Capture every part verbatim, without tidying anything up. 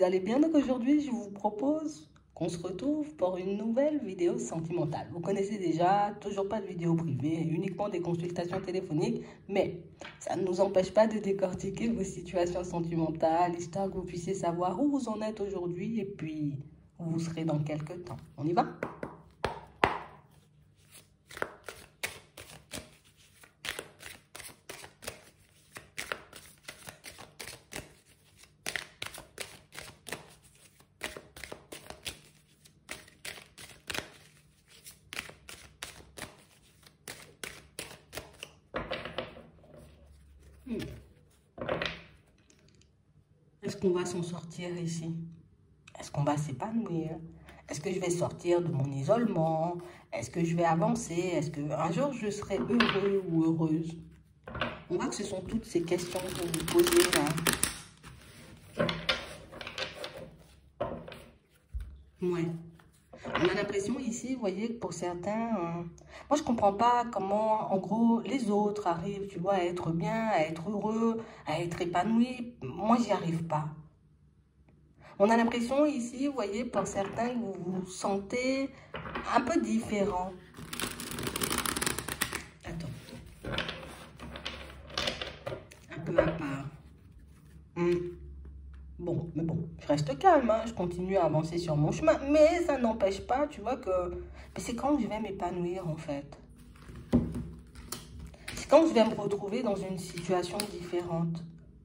allez bien? Donc aujourd'hui, je vous propose qu'on se retrouve pour une nouvelle vidéo sentimentale. Vous connaissez déjà, toujours pas de vidéo privée, uniquement des consultations téléphoniques, mais ça ne nous empêche pas de décortiquer vos situations sentimentales, histoire que vous puissiez savoir où vous en êtes aujourd'hui et puis où vous serez dans quelques temps. On y va? Hmm. Est-ce qu'on va s'en sortir ici? Est-ce qu'on va s'épanouir? Est-ce que je vais sortir de mon isolement? Est-ce que je vais avancer? Est-ce qu'un jour je serai heureux ou heureuse? On voit que ce sont toutes ces questions que vous posez là. Ouais. On a l'impression ici, vous voyez, que pour certains, euh, moi je comprends pas comment, en gros, les autres arrivent, tu vois, à être bien, à être heureux, à être épanoui. Moi, j'y arrive pas. On a l'impression ici, vous voyez, pour certains, que vous vous sentez un peu différent. Attends. Un peu à part. Hum. Bon, mais bon, je reste calme, hein, je continue à avancer sur mon chemin, mais ça n'empêche pas, tu vois, que c'est quand je vais m'épanouir, en fait. C'est quand je vais me retrouver dans une situation différente.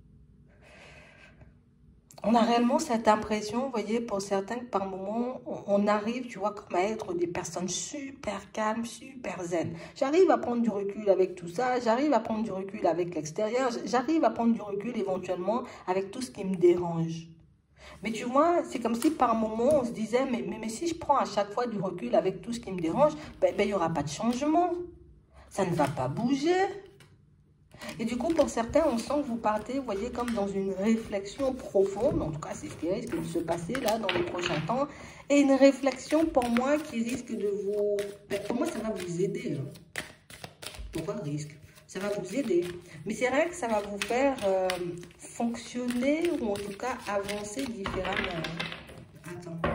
On a réellement cette impression, vous voyez, pour certains, que par moments, on arrive, tu vois, comme à être des personnes super calmes, super zen. J'arrive à prendre du recul avec tout ça, j'arrive à prendre du recul avec l'extérieur, j'arrive à prendre du recul éventuellement avec tout ce qui me dérange. Mais tu vois, c'est comme si par moment, on se disait, mais, mais, mais si je prends à chaque fois du recul avec tout ce qui me dérange, ben, ben, il n'y aura pas de changement. Ça ne va pas bouger. Et du coup, pour certains, on sent que vous partez, vous voyez, comme dans une réflexion profonde. En tout cas, c'est ce qui risque de se passer là dans les prochains temps. Et une réflexion, pour moi, qui risque de vous... Ben, pour moi, ça va vous aider. Hein. Pourquoi le risque? Ça va vous aider. Mais c'est vrai que ça va vous faire euh, fonctionner ou en tout cas avancer différemment. Attends.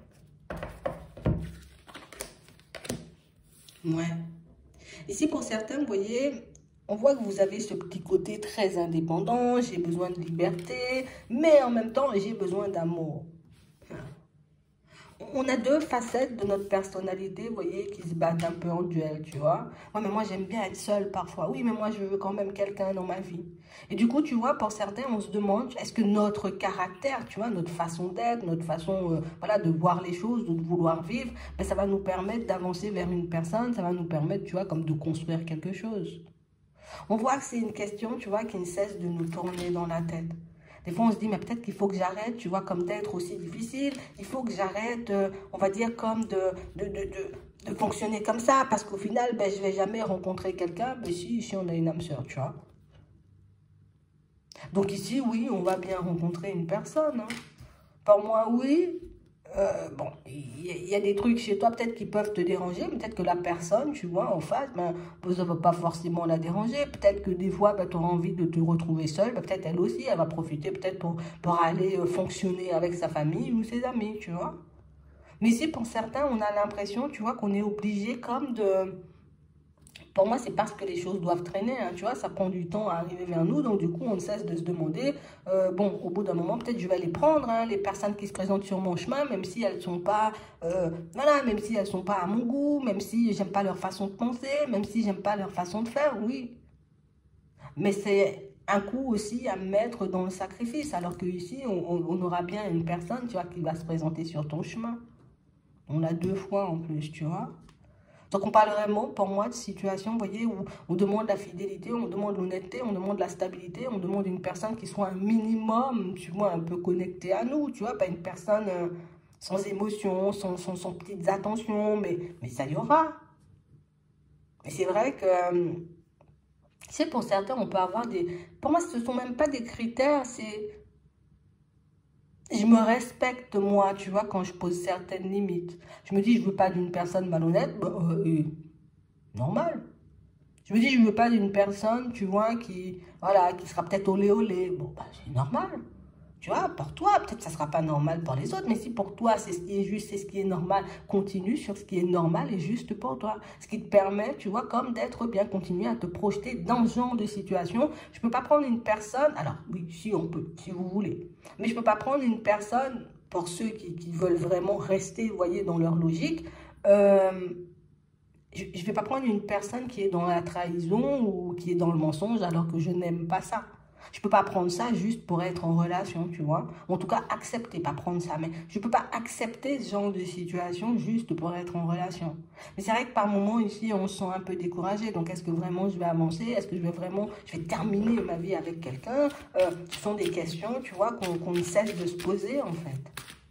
Ouais. Ici, pour certains, vous voyez... On voit que vous avez ce petit côté très indépendant, j'ai besoin de liberté, mais en même temps, j'ai besoin d'amour. On a deux facettes de notre personnalité, vous voyez, qui se battent un peu en duel, tu vois. Ouais, mais moi, j'aime bien être seule parfois. Oui, mais moi, je veux quand même quelqu'un dans ma vie. Et du coup, tu vois, pour certains, on se demande, est-ce que notre caractère, tu vois, notre façon d'être, notre façon, euh, voilà, de voir les choses, de vouloir vivre, ben, ça va nous permettre d'avancer vers une personne, ça va nous permettre, tu vois, comme de construire quelque chose. On voit que c'est une question, tu vois, qui ne cesse de nous tourner dans la tête. Des fois, on se dit, mais peut-être qu'il faut que j'arrête, tu vois, comme d'être aussi difficile. Il faut que j'arrête, euh, on va dire, comme de, de, de, de, de fonctionner comme ça. Parce qu'au final, ben, je ne vais jamais rencontrer quelqu'un. Mais si, ici, on a une âme sœur, tu vois. Donc ici, oui, on va bien rencontrer une personne. Hein. Pour moi, oui. Euh, bon, il y, y a des trucs chez toi peut-être qui peuvent te déranger, peut-être que la personne, tu vois, en face, ben, ça ne va pas forcément la déranger, peut-être que des fois, ben, tu auras envie de te retrouver seule, ben, peut-être elle aussi, elle va profiter peut-être pour, pour aller euh, fonctionner avec sa famille ou ses amis, tu vois. Mais ici, pour certains, on a l'impression, tu vois, qu'on est obligé comme de... Pour moi, c'est parce que les choses doivent traîner, hein, tu vois, ça prend du temps à arriver vers nous, donc du coup, on ne cesse de se demander, euh, bon, au bout d'un moment, peut-être je vais les prendre, hein, les personnes qui se présentent sur mon chemin, même si elles sont pas, euh, voilà, même si elles sont pas à mon goût, même si j'aime pas leur façon de penser, même si j'aime pas leur façon de faire, oui. Mais c'est un coup aussi à mettre dans le sacrifice, alors que ici, on, on aura bien une personne, tu vois, qui va se présenter sur ton chemin. On l'a deux fois en plus, tu vois. Donc, on parle vraiment, pour moi, de situation, vous voyez, où on demande la fidélité, on demande l'honnêteté, on demande la stabilité, on demande une personne qui soit un minimum, tu vois, un peu connectée à nous, tu vois, pas une personne euh, sans émotion, sans, sans, sans petites attentions, mais, mais ça y aura. Et c'est vrai que, euh, c'est pour certains, on peut avoir des... Pour moi, ce ne sont même pas des critères, c'est... Je me respecte, moi, tu vois, quand je pose certaines limites. Je me dis, je ne veux pas d'une personne malhonnête, bah, euh, normal. Je me dis, je ne veux pas d'une personne, tu vois, qui, voilà, qui sera peut-être olé olé. Bon, bah, c'est normal. Tu vois, pour toi, peut-être que ça ne sera pas normal pour les autres, mais si pour toi, c'est ce qui est juste, c'est ce qui est normal, continue sur ce qui est normal et juste pour toi. Ce qui te permet, tu vois, comme d'être bien, continuer à te projeter dans ce genre de situation. Je ne peux pas prendre une personne, alors oui, si on peut, si vous voulez, mais je ne peux pas prendre une personne, pour ceux qui, qui veulent vraiment rester, vous voyez, dans leur logique, euh, je ne vais pas prendre une personne qui est dans la trahison ou qui est dans le mensonge alors que je n'aime pas ça. Je ne peux pas prendre ça juste pour être en relation, tu vois. En tout cas, accepter, pas prendre ça. Mais je ne peux pas accepter ce genre de situation juste pour être en relation. Mais c'est vrai que par moments, ici, on se sent un peu découragé. Donc, est-ce que vraiment je vais avancer? Est-ce que je vais vraiment, je vais terminer ma vie avec quelqu'un? euh, Ce sont des questions, tu vois, qu'on qu'on ne cesse de se poser, en fait.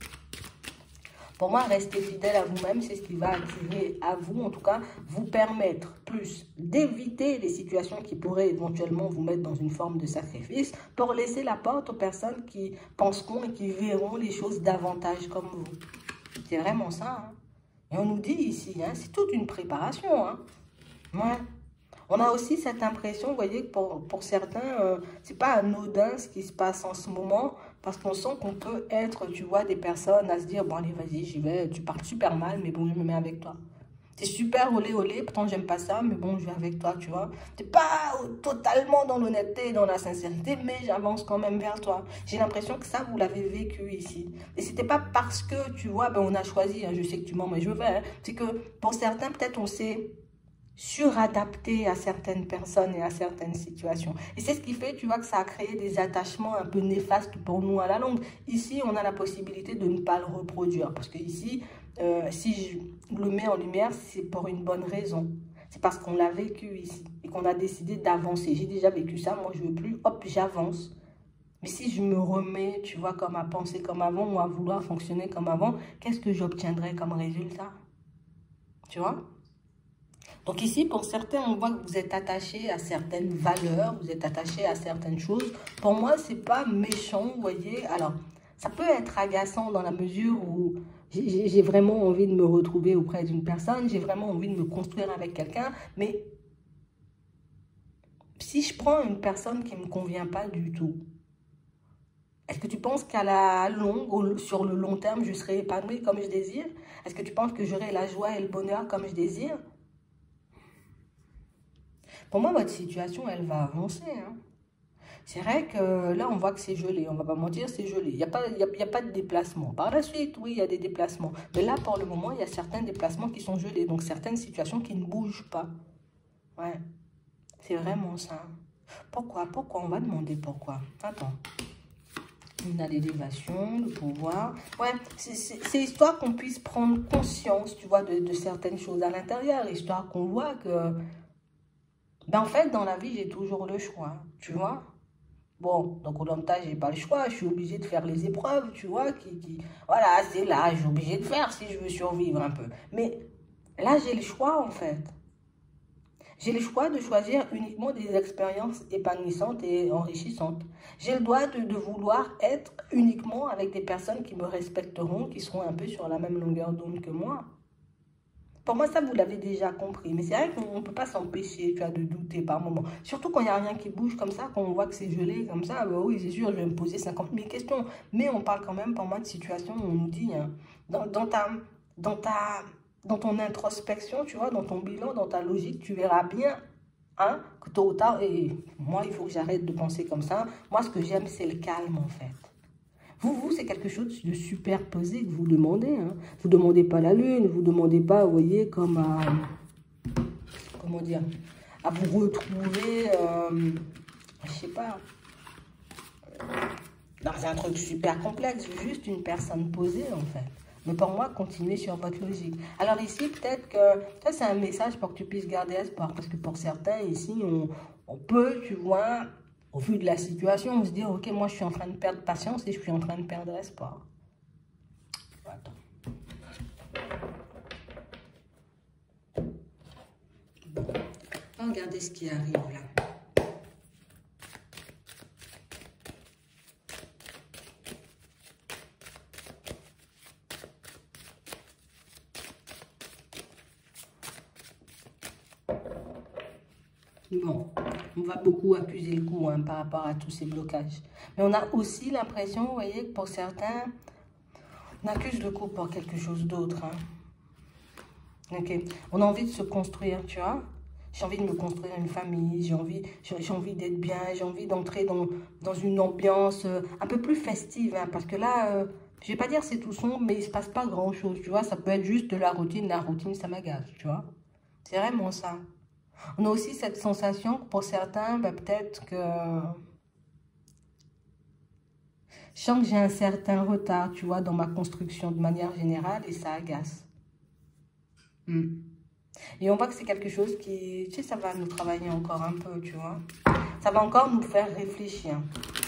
Pour moi, rester fidèle à vous-même, c'est ce qui va attirer à vous, en tout cas, vous permettre plus d'éviter les situations qui pourraient éventuellement vous mettre dans une forme de sacrifice pour laisser la porte aux personnes qui penseront et qui verront les choses davantage comme vous. C'est vraiment ça. Hein. Et on nous dit ici, hein, c'est toute une préparation. Hein. Ouais. On a aussi cette impression, vous voyez, que pour, pour certains, euh, c'est pas anodin ce qui se passe en ce moment, parce qu'on sent qu'on peut être, tu vois, des personnes à se dire, bon allez, vas-y, j'y vais, tu parles super mal, mais bon, je me mets avec toi. C'est super olé olé, pourtant j'aime pas ça, mais bon, je vais avec toi, tu vois. T'es pas totalement dans l'honnêteté et dans la sincérité, mais j'avance quand même vers toi. J'ai l'impression que ça, vous l'avez vécu ici. Et c'était pas parce que, tu vois, ben on a choisi, hein, je sais que tu mens, mais je vais, hein. C'est que pour certains, peut-être on s'est suradapté à certaines personnes et à certaines situations. Et c'est ce qui fait, tu vois, que ça a créé des attachements un peu néfastes pour nous à la longue. Ici, on a la possibilité de ne pas le reproduire. Parce que ici, euh, si je le mets en lumière, c'est pour une bonne raison. C'est parce qu'on l'a vécu ici et qu'on a décidé d'avancer. J'ai déjà vécu ça, moi je veux plus, hop, j'avance. Mais si je me remets, tu vois, comme à penser comme avant ou à vouloir fonctionner comme avant, qu'est-ce que j'obtiendrai comme résultat? Tu vois? Donc ici, pour certains, on voit que vous êtes attaché à certaines valeurs, vous êtes attaché à certaines choses. Pour moi, c'est pas méchant, vous voyez. Alors, ça peut être agaçant dans la mesure où j'ai vraiment envie de me retrouver auprès d'une personne, j'ai vraiment envie de me construire avec quelqu'un, mais si je prends une personne qui ne me convient pas du tout, est-ce que tu penses qu'à la longue, sur le long terme, je serai épanouie comme je désire? Est-ce que tu penses que j'aurai la joie et le bonheur comme je désire? Pour moi, votre situation, elle va avancer. Hein. C'est vrai que là, on voit que c'est gelé. On ne va pas mentir, c'est gelé. Il n'y a, pas- il y a, il y a pas de déplacement. Par la suite, oui, il y a des déplacements. Mais là, pour le moment, il y a certains déplacements qui sont gelés. Donc, certaines situations qui ne bougent pas. Ouais, c'est vraiment ça. Pourquoi? Pourquoi? On va demander pourquoi. Attends. On a l'élévation, le pouvoir. Ouais, c'est histoire qu'on puisse prendre conscience, tu vois, de, de certaines choses à l'intérieur. Histoire qu'on voit que... Ben, en fait, dans la vie, j'ai toujours le choix, tu vois. Bon, donc au long de ça, j'ai pas le choix, je suis obligée de faire les épreuves, tu vois, qui, qui... Voilà, c'est là, je suis obligée de faire si je veux survivre un peu. Mais là, j'ai le choix, en fait. J'ai le choix de choisir uniquement des expériences épanouissantes et enrichissantes. J'ai le droit de, de vouloir être uniquement avec des personnes qui me respecteront, qui seront un peu sur la même longueur d'onde que moi. Pour moi, ça, vous l'avez déjà compris. Mais c'est vrai qu'on ne peut pas s'empêcher, tu vois, de douter par moment. Surtout quand il n'y a rien qui bouge comme ça, quand on voit que c'est gelé comme ça, bah oui, c'est sûr, je vais me poser cinquante mille questions. Mais on parle quand même, pour moi, de situation où on nous dit, hein, dans, dans, ta, dans, ta, dans ton introspection, tu vois, dans ton bilan, dans ta logique, tu verras bien, hein, que tôt ou tard, et moi, il faut que j'arrête de penser comme ça. Moi, ce que j'aime, c'est le calme, en fait. Vous, vous, c'est quelque chose de superposé que vous demandez. Hein. Vous ne demandez pas la lune, vous ne demandez pas, vous voyez, comme à, comment dire, à vous retrouver, euh, je sais pas, dans un truc super complexe, juste une personne posée, en fait. Mais pour moi, continuez sur votre logique. Alors ici, peut-être que, ça c'est un message pour que tu puisses garder espoir, parce que pour certains, ici, on, on peut, tu vois... Au vu de la situation, on se dit, ok, moi je suis en train de perdre patience et je suis en train de perdre espoir. Attends. Regardez ce qui arrive là. Bon, on va beaucoup accuser le coup hein, par rapport à tous ces blocages. Mais on a aussi l'impression, vous voyez, que pour certains, on accuse le coup pour quelque chose d'autre. Hein. Ok, on a envie de se construire, tu vois. J'ai envie de me construire une famille, j'ai envie, j'ai envie d'être bien, j'ai envie d'entrer dans, dans une ambiance euh, un peu plus festive. Hein, parce que là, euh, je vais pas dire c'est tout sombre, mais il se passe pas grand-chose, tu vois. Ça peut être juste de la routine, la routine, ça m'agace, tu vois. C'est vraiment ça. On a aussi cette sensation que pour certains, ben, peut-être que... Je sens que j'ai un certain retard, tu vois, dans ma construction de manière générale et ça agace. Hmm. Et on voit que c'est quelque chose qui, tu sais, ça va nous travailler encore un peu, tu vois. Ça va encore nous faire réfléchir.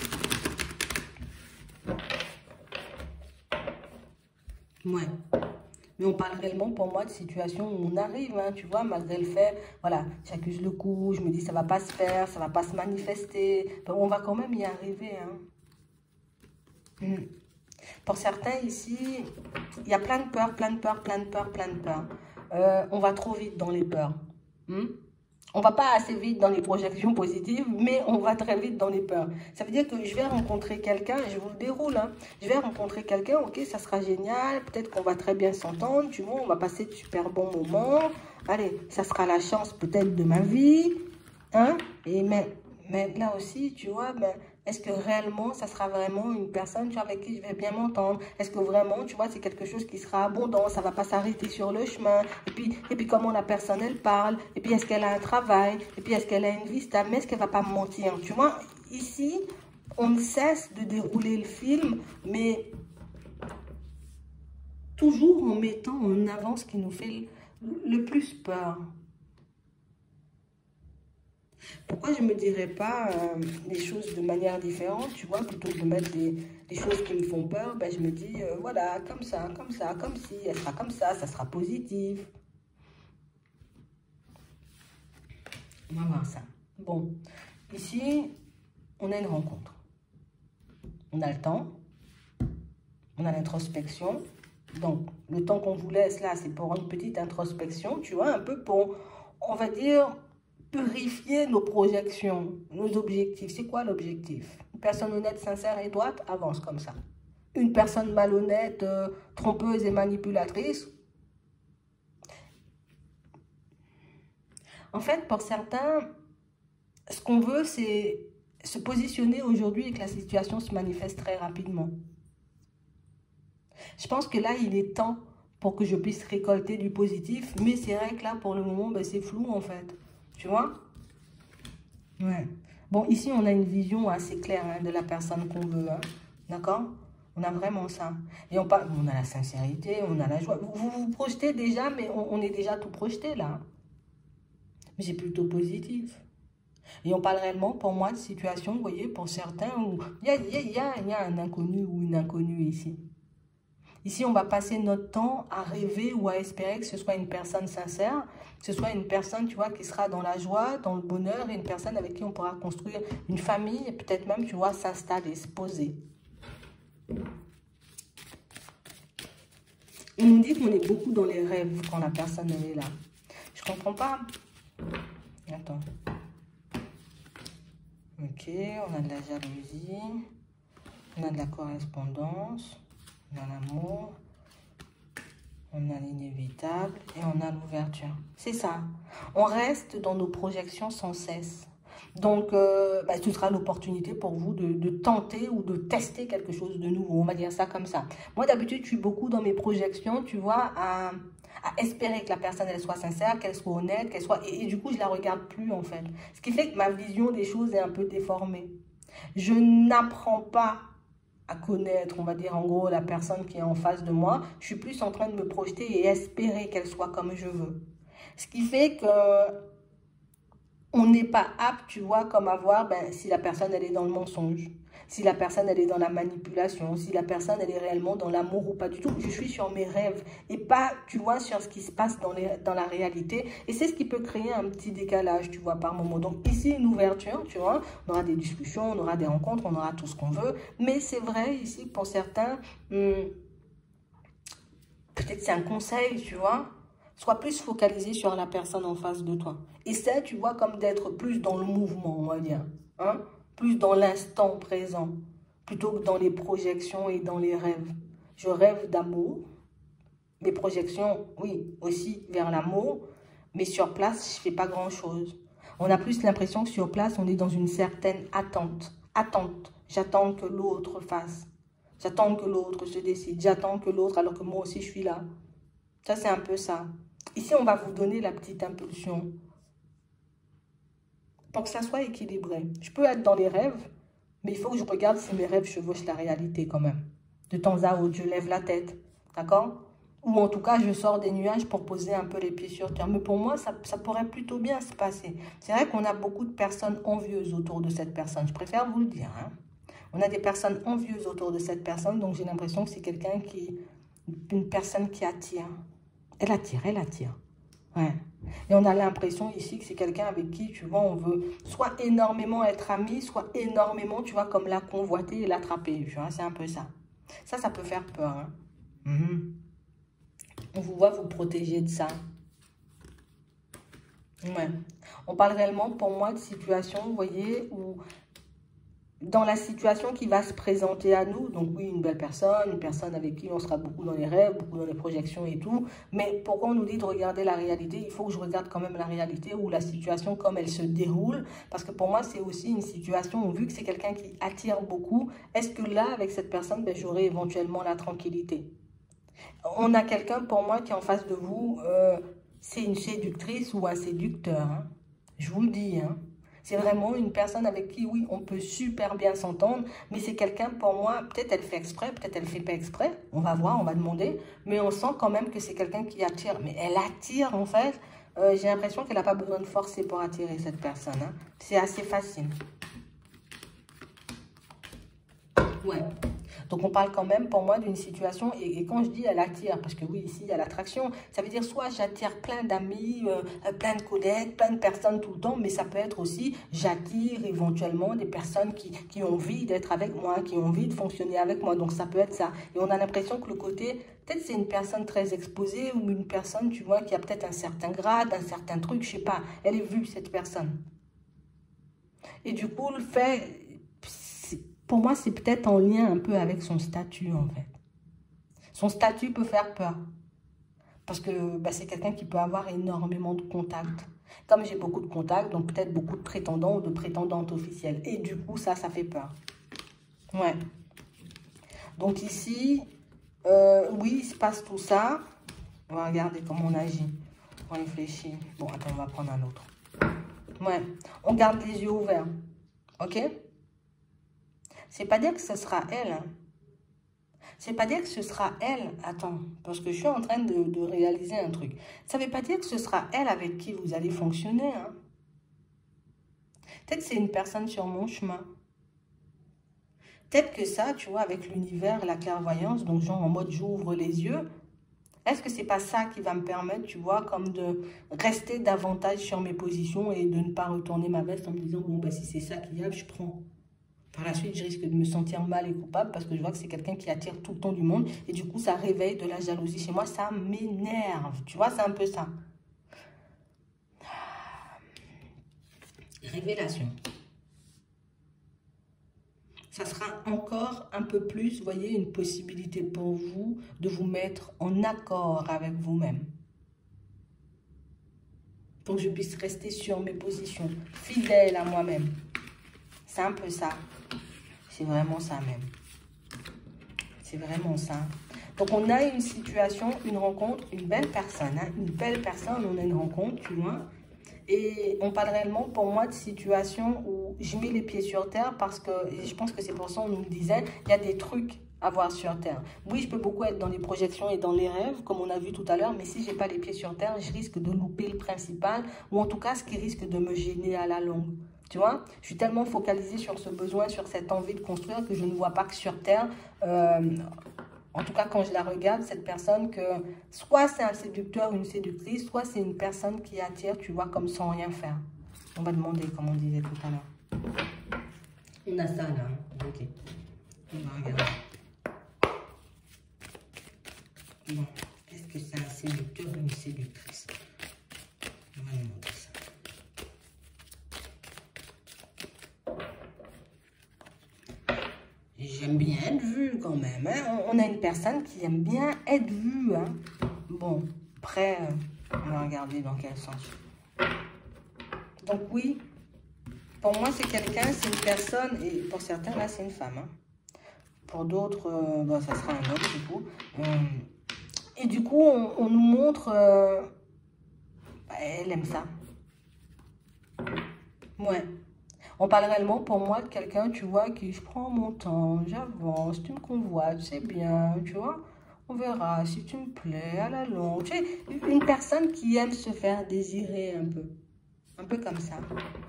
Ouais. Mais on parle réellement pour moi de situations où on arrive, hein, tu vois, malgré le fait, voilà, j'accuse le coup, je me dis ça va pas se faire, ça va pas se manifester. Donc on va quand même y arriver, hein. Mm. Pour certains ici, il y a plein de peurs, plein de peurs, plein de peurs, plein de peurs. Euh, on va trop vite dans les peurs. Mm. On va pas assez vite dans les projections positives, mais on va très vite dans les peurs. Ça veut dire que je vais rencontrer quelqu'un, je vous le déroule, hein. Je vais rencontrer quelqu'un, ok, ça sera génial, peut-être qu'on va très bien s'entendre, tu vois, on va passer de super bons moments. Allez, ça sera la chance peut-être de ma vie, hein. Et mais, mais là aussi, tu vois, ben, est-ce que réellement, ça sera vraiment une personne tu vois, avec qui je vais bien m'entendre? Est-ce que vraiment, tu vois, c'est quelque chose qui sera abondant, ça va pas s'arrêter sur le chemin? Et puis, et puis comment la personne, elle parle? Et puis, est-ce qu'elle a un travail? Et puis, est-ce qu'elle a une vie stable? Mais est-ce qu'elle va pas me mentir? Tu vois, ici, on ne cesse de dérouler le film, mais toujours en mettant en avant ce qui nous fait le, le plus peur. Pourquoi je ne me dirais pas euh, les choses de manière différente, tu vois, plutôt que de mettre les, les choses qui me font peur, ben, je me dis, euh, voilà, comme ça, comme ça, comme si, elle sera comme ça, ça sera positif. On va voir ça. Bon, ici, on a une rencontre. On a le temps, on a l'introspection. Donc, le temps qu'on vous laisse là, c'est pour une petite introspection, tu vois, un peu pour, on va dire... purifier nos projections, nos objectifs. C'est quoi l'objectif? Une personne honnête, sincère et droite avance comme ça. Une personne malhonnête, euh, trompeuse et manipulatrice. En fait, pour certains, ce qu'on veut, c'est se positionner aujourd'hui et que la situation se manifeste très rapidement. Je pense que là, il est temps pour que je puisse récolter du positif, mais c'est vrai que là, pour le moment, ben, c'est flou en fait. Tu vois? Ouais. Bon, ici, on a une vision assez claire hein, de la personne qu'on veut. Hein. D'accord? On a vraiment ça. Et on parle, on a la sincérité, on a la joie. Vous vous, vous projetez déjà, mais on, on est déjà tout projeté là. Mais c'est plutôt positif. Et on parle réellement, pour moi, de situation, vous voyez, pour certains, où il y a, y a, y a, y a un inconnu ou une inconnue ici. Ici, on va passer notre temps à rêver ou à espérer que ce soit une personne sincère, que ce soit une personne, tu vois, qui sera dans la joie, dans le bonheur, et une personne avec qui on pourra construire une famille, et peut-être même, tu vois, s'installer, se poser. On nous dit qu'on est beaucoup dans les rêves quand la personne elle est là. Je comprends pas. Attends. Ok, on a de la jalousie, on a de la correspondance. On a l'amour, on a l'inévitable et on a l'ouverture. C'est ça. On reste dans nos projections sans cesse. Donc, euh, bah, ce sera l'opportunité pour vous de, de tenter ou de tester quelque chose de nouveau. On va dire ça comme ça. Moi, d'habitude, je suis beaucoup dans mes projections, tu vois, à, à espérer que la personne, elle soit sincère, qu'elle soit honnête, qu'elle soit... Et, et du coup, je la regarde plus, en fait. Ce qui fait que ma vision des choses est un peu déformée. Je n'apprends pas à connaître, on va dire en gros, la personne qui est en face de moi. Je suis plus en train de me projeter et espérer qu'elle soit comme je veux. Ce qui fait que on n'est pas apte, tu vois, comme à voir ben, si la personne, elle est dans le mensonge, si la personne, elle est dans la manipulation, si la personne, elle est réellement dans l'amour ou pas du tout. Je suis sur mes rêves et pas, tu vois, sur ce qui se passe dans, les, dans la réalité. Et c'est ce qui peut créer un petit décalage, tu vois, par moment. Donc ici, une ouverture, tu vois, on aura des discussions, on aura des rencontres, on aura tout ce qu'on veut. Mais c'est vrai ici, pour certains, hum, peut-être c'est un conseil, tu vois. Sois plus focalisé sur la personne en face de toi. Essaie, tu vois, comme d'être plus dans le mouvement, on va dire. Hein? Plus dans l'instant présent, plutôt que dans les projections et dans les rêves. Je rêve d'amour. Mes projections, oui, aussi vers l'amour. Mais sur place, je ne fais pas grand-chose. On a plus l'impression que sur place, on est dans une certaine attente. Attente. J'attends que l'autre fasse. J'attends que l'autre se décide. J'attends que l'autre, alors que moi aussi, je suis là. Ça, c'est un peu ça. Ici, on va vous donner la petite impulsion pour que ça soit équilibré. Je peux être dans les rêves, mais il faut que je regarde si mes rêves chevauchent la réalité quand même. De temps à autre, je lève la tête, d'accord? Ou en tout cas, je sors des nuages pour poser un peu les pieds sur terre. Mais pour moi, ça, ça pourrait plutôt bien se passer. C'est vrai qu'on a beaucoup de personnes envieuses autour de cette personne. Je préfère vous le dire. Hein? On a des personnes envieuses autour de cette personne, donc j'ai l'impression que c'est quelqu'un qui... une personne qui attire. Elle attire, elle attire. Ouais. Et on a l'impression ici que c'est quelqu'un avec qui, tu vois, on veut soit énormément être amis, soit énormément, tu vois, comme la convoiter et l'attraper. Tu vois, c'est un peu ça. Ça, ça peut faire peur. Hein. Mm-hmm. On vous voit vous protéger de ça. Ouais. On parle réellement, pour moi, de situation, vous voyez, où... dans la situation qui va se présenter à nous, donc oui, une belle personne, une personne avec qui on sera beaucoup dans les rêves, beaucoup dans les projections et tout, mais pourquoi on nous dit de regarder la réalité? Il faut que je regarde quand même la réalité ou la situation comme elle se déroule, parce que pour moi, c'est aussi une situation où vu que c'est quelqu'un qui attire beaucoup, est-ce que là, avec cette personne, ben, j'aurai éventuellement la tranquillité? On a quelqu'un, pour moi, qui est en face de vous, euh, c'est une séductrice ou un séducteur, hein. Je vous le dis, hein. C'est vraiment une personne avec qui, oui, on peut super bien s'entendre, mais c'est quelqu'un, pour moi, peut-être elle fait exprès, peut-être elle fait pas exprès, on va voir, on va demander, mais on sent quand même que c'est quelqu'un qui attire. Mais elle attire, en fait, euh, j'ai l'impression qu'elle n'a pas besoin de forcer pour attirer cette personne. Hein. C'est assez facile. Ouais. Donc, on parle quand même, pour moi, d'une situation, et, et quand je dis elle attire, parce que oui, ici, il y a l'attraction, ça veut dire soit j'attire plein d'amis, euh, plein de collègues, plein de personnes tout le temps, mais ça peut être aussi, j'attire éventuellement des personnes qui, qui ont envie d'être avec moi, qui ont envie de fonctionner avec moi, donc ça peut être ça. Et on a l'impression que le côté, peut-être c'est une personne très exposée, ou une personne, tu vois, qui a peut-être un certain grade, un certain truc, je sais pas, elle est vue, cette personne. Et du coup, le fait... Pour moi, c'est peut-être en lien un peu avec son statut, en fait. Son statut peut faire peur. Parce que bah, c'est quelqu'un qui peut avoir énormément de contacts. Comme j'ai beaucoup de contacts, donc peut-être beaucoup de prétendants ou de prétendantes officielles. Et du coup, ça, ça fait peur. Ouais. Donc ici, euh, oui, il se passe tout ça. On va regarder comment on agit. On réfléchit. Bon, attends, on va prendre un autre. Ouais. On garde les yeux ouverts. Ok ? C'est pas dire que ce sera elle. Hein. C'est pas dire que ce sera elle. Attends, parce que je suis en train de, de réaliser un truc. Ça veut pas dire que ce sera elle avec qui vous allez fonctionner. Hein. Peut-être que c'est une personne sur mon chemin. Peut-être que ça, tu vois, avec l'univers, la clairvoyance, donc genre en mode j'ouvre les yeux, est-ce que c'est pas ça qui va me permettre, tu vois, comme de rester davantage sur mes positions et de ne pas retourner ma veste en me disant, bon, bah si c'est ça qu'il y a, je prends. Par la suite, je risque de me sentir mal et coupable parce que je vois que c'est quelqu'un qui attire tout le temps du monde. Et du coup, ça réveille de la jalousie chez moi. Ça m'énerve. Tu vois, c'est un peu ça. Révélation. Ça sera encore un peu plus, vous voyez, une possibilité pour vous de vous mettre en accord avec vous-même. Pour que je puisse rester sur mes positions, fidèle à moi-même. C'est un peu ça. C'est vraiment ça même. C'est vraiment ça. Donc, on a une situation, une rencontre, une belle personne. Hein, une belle personne, on a une rencontre, tu vois. Et on parle réellement, pour moi, de situation où je mets les pieds sur terre parce que, et je pense que c'est pour ça qu'on nous disait, il y a des trucs à voir sur terre. Oui, je peux beaucoup être dans les projections et dans les rêves, comme on a vu tout à l'heure, mais si je n'ai pas les pieds sur terre, je risque de louper le principal, ou en tout cas, ce qui risque de me gêner à la longue. Tu vois, je suis tellement focalisée sur ce besoin, sur cette envie de construire que je ne vois pas que sur Terre, euh, en tout cas quand je la regarde, cette personne que soit c'est un séducteur ou une séductrice, soit c'est une personne qui attire, tu vois, comme sans rien faire. On va demander, comme on disait tout à l'heure. On a ça là, ok. On va regarder. Bon, est-ce que c'est un séducteur ou une séductrice. On va nous montrer ça. J'aime bien être vue quand même. Hein. On a une personne qui aime bien être vue. Hein. Bon, après, euh, on va regarder dans quel sens. Donc oui, pour moi c'est quelqu'un, c'est une personne, et pour certains là c'est une femme. Hein. Pour d'autres, euh, bon, ça sera un homme du coup. Euh, et du coup, on, on nous montre, euh, elle aime ça. Ouais. On parle réellement pour moi de quelqu'un, tu vois, qui je prends mon temps, j'avance, tu me convoites, c'est bien, tu vois. On verra si tu me plais à la longue. Tu sais, une personne qui aime se faire désirer un peu. Un peu comme ça.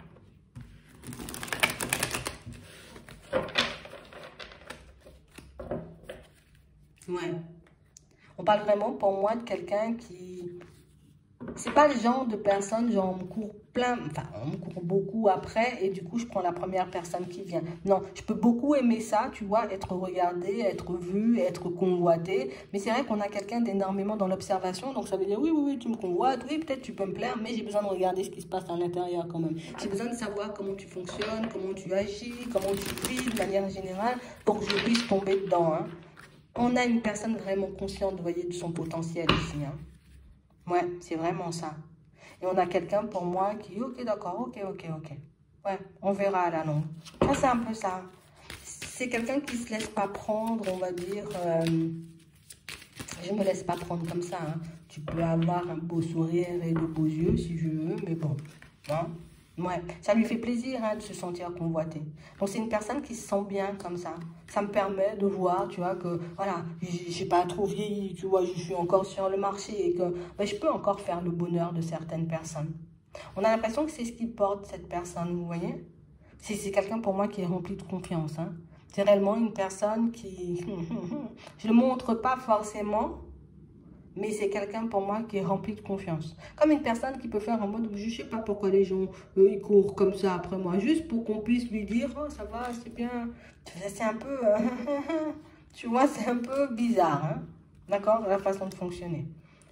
Ouais. On parle vraiment pour moi de quelqu'un qui... C'est pas le genre de personne, genre on me court plein, enfin on me court beaucoup après et du coup je prends la première personne qui vient. Non, je peux beaucoup aimer ça, tu vois, être regardé, être vu, être convoité. Mais c'est vrai qu'on a quelqu'un d'énormément dans l'observation, donc ça veut dire oui, oui, oui, tu me convoites, oui, peut-être tu peux me plaire, mais j'ai besoin de regarder ce qui se passe à l'intérieur quand même. J'ai besoin de savoir comment tu fonctionnes, comment tu agis, comment tu vis de manière générale pour que je puisse tomber dedans. Hein. On a une personne vraiment consciente, vous voyez, de son potentiel ici. Hein. Ouais, c'est vraiment ça. Et on a quelqu'un pour moi qui, ok, d'accord, ok, ok, ok. Ouais, on verra à la longue. Ça, c'est un peu ça. C'est quelqu'un qui se laisse pas prendre, on va dire. Euh, je me laisse pas prendre comme ça. Hein. Tu peux avoir un beau sourire et de beaux yeux si je veux, mais bon. Hein. Ouais, ça lui fait plaisir hein, de se sentir convoité. Donc c'est une personne qui se sent bien comme ça. Ça me permet de voir, tu vois, que voilà, j'ai pas trop vieilli, tu vois, je suis encore sur le marché et que ben, je peux encore faire le bonheur de certaines personnes. On a l'impression que c'est ce qui porte cette personne, vous voyez. C'est quelqu'un pour moi qui est rempli de confiance. Hein. C'est réellement une personne qui... je le montre pas forcément... Mais c'est quelqu'un pour moi qui est rempli de confiance. Comme une personne qui peut faire en mode, je ne sais pas pourquoi les gens, eux, ils courent comme ça après moi. Juste pour qu'on puisse lui dire, oh ça va, c'est bien. C'est un peu, euh, tu vois, c'est un peu bizarre. Hein? D'accord, la façon de fonctionner.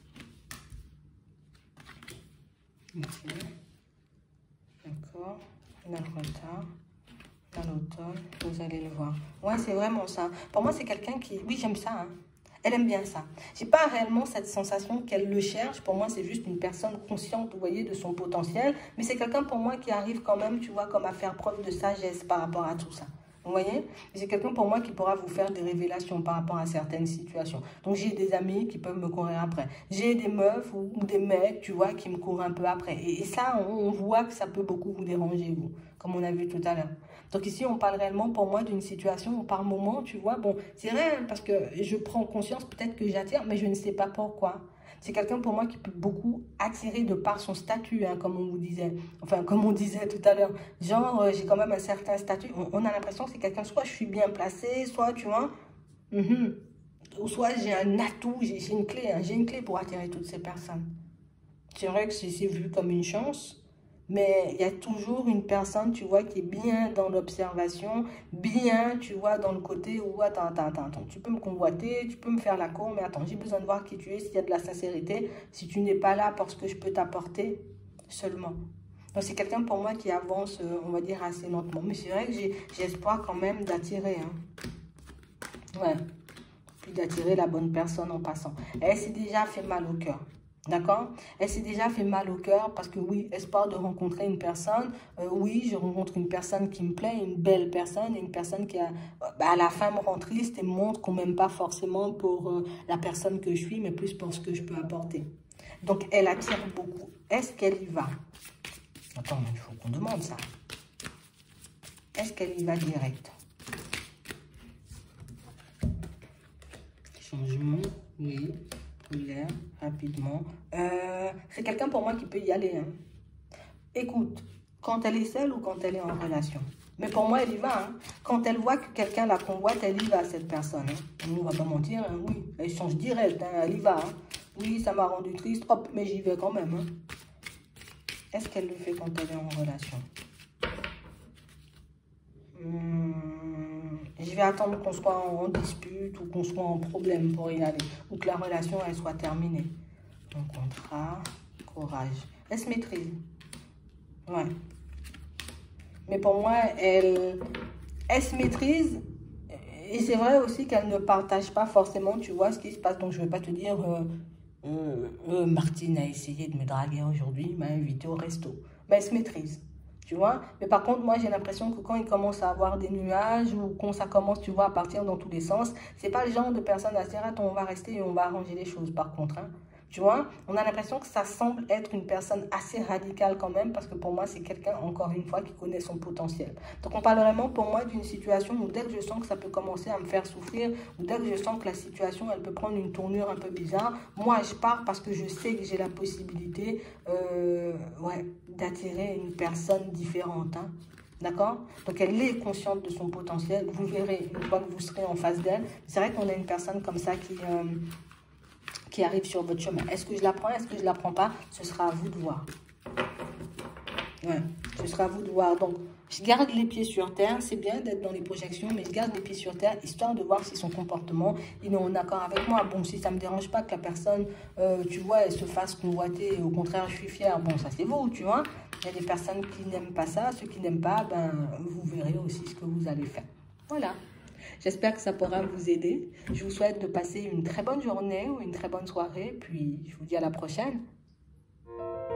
Ici. D'accord, on a le retard. Dans l'automne, vous allez le voir. Ouais, c'est vraiment ça. Pour moi, c'est quelqu'un qui... Oui, j'aime ça, hein. Elle aime bien ça. J'ai pas réellement cette sensation qu'elle le cherche. Pour moi, c'est juste une personne consciente, vous voyez, de son potentiel. Mais c'est quelqu'un pour moi qui arrive quand même, tu vois, comme à faire preuve de sagesse par rapport à tout ça. Vous voyez? C'est quelqu'un pour moi qui pourra vous faire des révélations par rapport à certaines situations. Donc, j'ai des amis qui peuvent me courir après. J'ai des meufs ou, ou des mecs, tu vois, qui me courent un peu après. Et, et ça, on, on voit que ça peut beaucoup vous déranger, vous, comme on a vu tout à l'heure. Donc ici, on parle réellement pour moi d'une situation par moment, tu vois. Bon, c'est vrai, hein, parce que je prends conscience peut-être que j'attire, mais je ne sais pas pourquoi. C'est quelqu'un pour moi qui peut beaucoup attirer de par son statut, hein, comme on vous disait. Enfin, comme on disait tout à l'heure. Genre, euh, j'ai quand même un certain statut. On, on a l'impression que c'est quelqu'un, soit je suis bien placée, soit, tu vois, mm-hmm, ou soit j'ai un atout, j'ai une clé, hein, j'ai une clé pour attirer toutes ces personnes. C'est vrai que c'est vu comme une chance. Mais il y a toujours une personne, tu vois, qui est bien dans l'observation, bien, tu vois, dans le côté où, attends, attends, attends, attends, tu peux me convoiter, tu peux me faire la cour, mais attends, j'ai besoin de voir qui tu es, s'il y a de la sincérité, si tu n'es pas là parce que je peux t'apporter seulement. Donc, c'est quelqu'un pour moi qui avance, on va dire, assez lentement. Mais c'est vrai que j'ai espoir quand même d'attirer, hein. Ouais. Puis d'attirer la bonne personne en passant. Elle s'est déjà fait mal au cœur. D'accord? Elle s'est déjà fait mal au cœur parce que oui, espoir de rencontrer une personne. Euh, oui, je rencontre une personne qui me plaît, une belle personne, et une personne qui, a, bah, à la fin, me rend triste et me montre qu'on m'aime pas forcément pour euh, la personne que je suis, mais plus pour ce que je peux apporter. Donc, elle attire beaucoup. Est-ce qu'elle y va? Attends, il faut qu'on demande ça. Est-ce qu'elle y va direct? Changement, oui. Rapidement. Euh, c'est quelqu'un pour moi qui peut y aller. Hein. Écoute, quand elle est seule ou quand elle est en relation. Mais pour moi, elle y va. Hein. Quand elle voit que quelqu'un la convoite, elle y va, cette personne. Hein. On ne va pas mentir. Hein. Oui, elle change direct. Hein. Elle y va. Hein. Oui, ça m'a rendu triste. Hop, mais j'y vais quand même. Hein. Est-ce qu'elle le fait quand elle est en relation? Hum, je vais attendre qu'on soit en dispute ou qu'on soit en problème pour y aller. Ou que la relation, elle soit terminée. Un contrat, courage. Elle se maîtrise. Ouais. Mais pour moi, elle, elle se maîtrise. Et c'est vrai aussi qu'elle ne partage pas forcément, tu vois, ce qui se passe. Donc, je ne vais pas te dire, euh, euh, euh, Martine a essayé de me draguer aujourd'hui, m'a invité au resto. Mais elle se maîtrise, tu vois. Mais par contre, moi, j'ai l'impression que quand il commence à avoir des nuages ou quand ça commence, tu vois, à partir dans tous les sens, c'est pas le genre de personne à se dire, attends, on va rester et on va arranger les choses, par contre, hein. Tu vois, on a l'impression que ça semble être une personne assez radicale quand même, parce que pour moi, c'est quelqu'un, encore une fois, qui connaît son potentiel. Donc, on parle vraiment pour moi d'une situation où dès que je sens que ça peut commencer à me faire souffrir, ou dès que je sens que la situation, elle peut prendre une tournure un peu bizarre, moi, je pars parce que je sais que j'ai la possibilité euh, ouais, d'attirer une personne différente, hein. D'accord? Donc, elle est consciente de son potentiel. Vous verrez, une fois que vous serez en face d'elle, c'est vrai qu'on a une personne comme ça qui... Euh, qui arrive sur votre chemin. Est-ce que je la prends? Est-ce que je la prends pas? Ce sera à vous de voir. Ouais, ce sera à vous de voir. Donc, je garde les pieds sur terre. C'est bien d'être dans les projections, mais je garde les pieds sur terre, histoire de voir si son comportement, il est en accord avec moi. Bon, si ça me dérange pas que la personne, euh, tu vois, elle se fasse convoiter, et au contraire, je suis fière. Bon, ça c'est vous, tu vois. Il y a des personnes qui n'aiment pas ça. Ceux qui n'aiment pas, ben, vous verrez aussi ce que vous allez faire. Voilà. J'espère que ça pourra vous aider. Je vous souhaite de passer une très bonne journée ou une très bonne soirée. Puis, je vous dis à la prochaine.